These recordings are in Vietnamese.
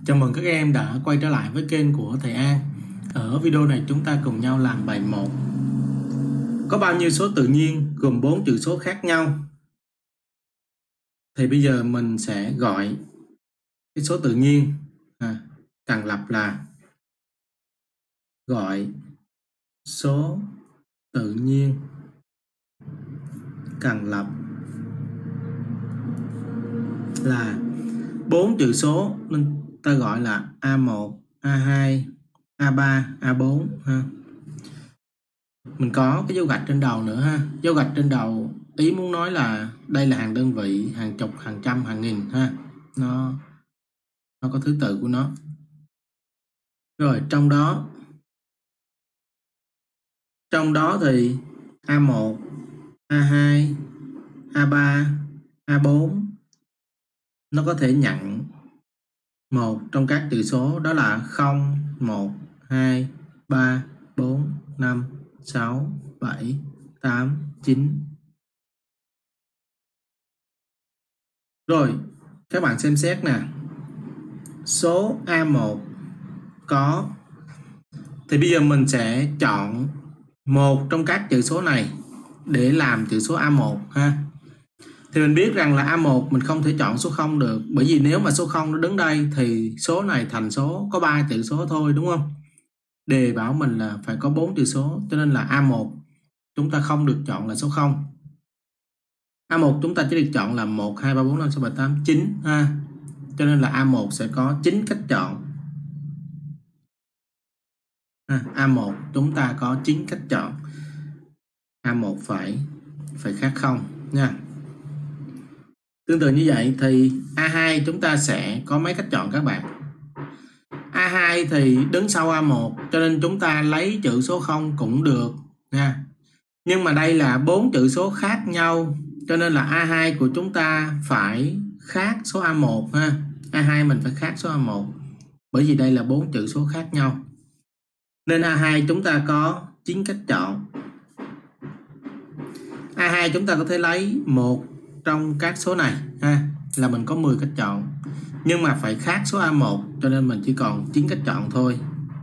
Chào mừng các em đã quay trở lại với kênh của thầy An. Ở video này chúng ta cùng nhau làm bài 1. Có bao nhiêu số tự nhiên gồm 4 chữ số khác nhau? Thì bây giờ mình sẽ gọi cái số tự nhiên cần lập là gọi số tự nhiên cần lập là 4 chữ số nên ta gọi là A1, A2, A3, A4 ha. Mình có cái dấu gạch trên đầu nữa ha. Dấu gạch trên đầu ý muốn nói là đây là hàng đơn vị, hàng chục, hàng trăm, hàng nghìn ha. Nó có thứ tự của nó. Rồi trong đó thì A1, A2, A3, A4 nó có thể nhận một trong các chữ số, đó là 0, 1, 2, 3, 4, 5, 6, 7, 8, 9. Rồi, các bạn xem xét nè. Số A1 có, thì bây giờ mình sẽ chọn một trong các chữ số này để làm chữ số A1 ha. Thì mình biết rằng là A1 mình không thể chọn số 0 được, bởi vì nếu mà số 0 nó đứng đây thì số này thành số có 3 chữ số thôi, đúng không? Đề bảo mình là phải có 4 chữ số, cho nên là A1 chúng ta không được chọn là số 0. A1 chúng ta chỉ được chọn là 1, 2, 3, 4, 5, 6, 7, 8, 9 ha. Cho nên là A1 sẽ có 9 cách chọn. A1 chúng ta có 9 cách chọn. A1 phải khác 0 nha. Tương tự như vậy thì A2 chúng ta sẽ có mấy cách chọn các bạn. A2 thì đứng sau A1 cho nên chúng ta lấy chữ số 0 cũng được nha. Nhưng mà đây là 4 chữ số khác nhau cho nên là A2 của chúng ta phải khác số A1 ha. A2 mình phải khác số A1 bởi vì đây là 4 chữ số khác nhau. Nên A2 chúng ta có 9 cách chọn. A2 chúng ta có thể lấy một trong các số này ha, là mình có 10 cách chọn. Nhưng mà phải khác số A1 cho nên mình chỉ còn 9 cách chọn thôi.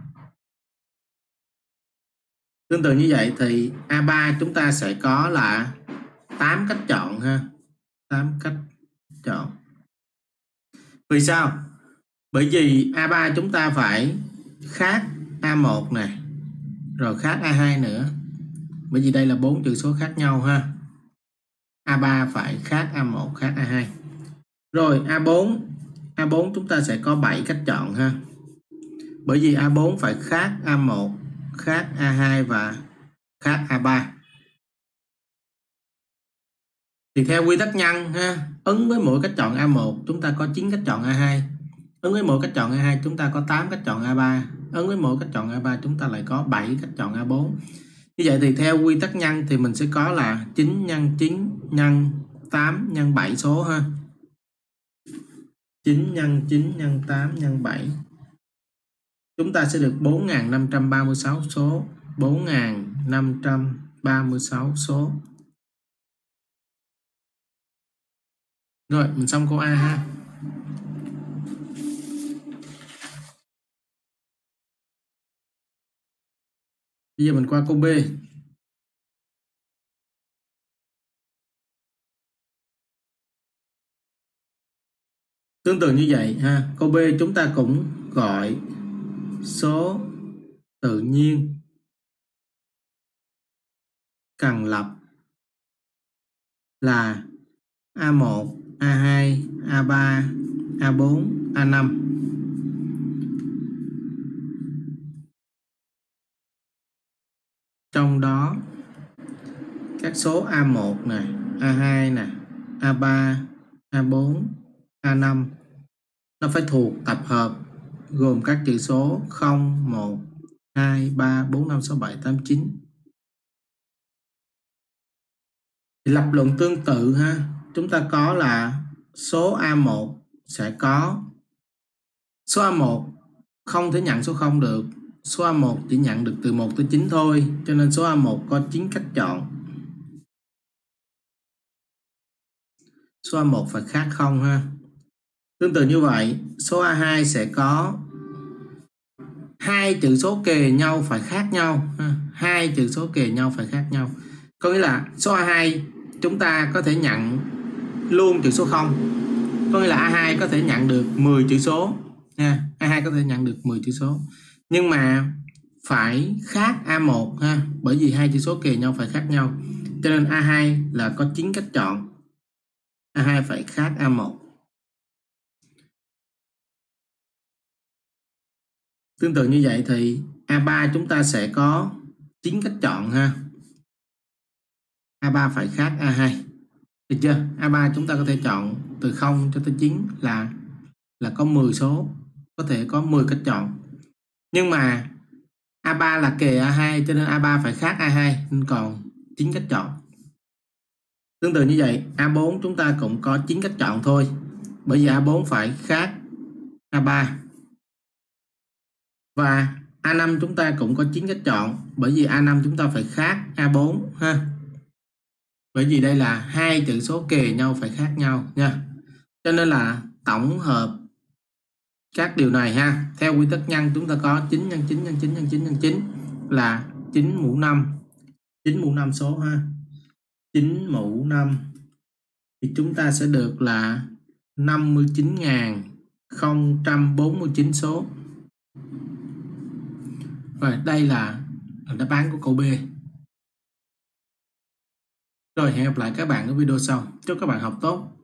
Tương tự như vậy thì A3 chúng ta sẽ có là 8 cách chọn ha. 8 cách chọn. Vì sao? Bởi vì A3 chúng ta phải khác A1 này, rồi khác A2 nữa. Bởi vì đây là 4 chữ số khác nhau ha. A3 phải khác A1, khác A2. Rồi A4 chúng ta sẽ có 7 cách chọn ha. Bởi vì A4 phải khác A1, khác A2 và khác A3. Thì theo quy tắc nhân ha, ứng với mỗi cách chọn A1 chúng ta có 9 cách chọn A2. Ứng với mỗi cách chọn A2 chúng ta có 8 cách chọn A3. Ứng với mỗi cách chọn A3 chúng ta lại có 7 cách chọn A4. Như vậy thì theo quy tắc nhân thì mình sẽ có là 9 nhân 9 nhân 8 nhân 7 số ha. 9 nhân 9 nhân 8 nhân 7. Chúng ta sẽ được 4.536 số. 4.536 số. Rồi, mình xong câu A ha. Bây giờ mình qua câu B. Tương tự như vậy ha. Câu B chúng ta cũng gọi số tự nhiên cần lập là A1, A2, A3, A4, A5. Trong đó các số A1 này, A2 nè, A3, A4, A5 nó phải thuộc tập hợp gồm các chữ số 0, 1, 2, 3, 4, 5, 6, 7, 8, 9. Thì lập luận tương tự ha, chúng ta có là số A1 sẽ có, số A1 không thể nhận số 0 được, số A1 chỉ nhận được từ 1 tới 9 thôi, cho nên số A1 có 9 cách chọn. Số A1 phải khác 0 ha. Tương tự như vậy, số A2 sẽ có hai chữ số kề nhau phải khác nhau. Hai chữ số kề nhau phải khác nhau. Có nghĩa là số A2 chúng ta có thể nhận luôn chữ số 0. Có nghĩa là A2 có thể nhận được 10 chữ số nha. A2 có thể nhận được 10 chữ số. Nhưng mà phải khác A1 ha, bởi vì hai chữ số kề nhau phải khác nhau. Cho nên A2 là có 9 cách chọn. A2 phải khác A1. Tương tự như vậy thì A3 chúng ta sẽ có 9 cách chọn ha. A3 phải khác A2. Được chưa? A3 chúng ta có thể chọn từ 0 cho tới 9 là có 10 số, có thể có 10 cách chọn. Nhưng mà A3 là kề A2 cho nên A3 phải khác A2 nên còn 9 cách chọn. Tương tự như vậy, A4 chúng ta cũng có 9 cách chọn thôi. Bởi vì A4 phải khác A3. Và A5 chúng ta cũng có 9 cách chọn, bởi vì A5 chúng ta phải khác A4 ha. Bởi vì đây là hai chữ số kề nhau phải khác nhau nha. Cho nên là tổng hợp các điều này ha, theo quy tắc nhân chúng ta có 9 nhân 9 nhân 9 nhân 9 nhân 9 là 9 mũ 5. 9 mũ 5 số ha. 9 mũ 5 thì chúng ta sẽ được là 59.049 số. Rồi đây là đáp án của câu B. Rồi hẹn gặp lại các bạn ở video sau. Chúc các bạn học tốt.